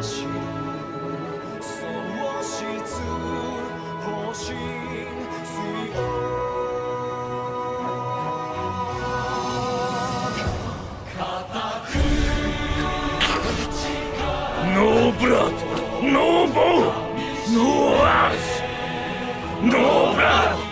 知る喪失方針水 No blood, no bone, no ash, no blood.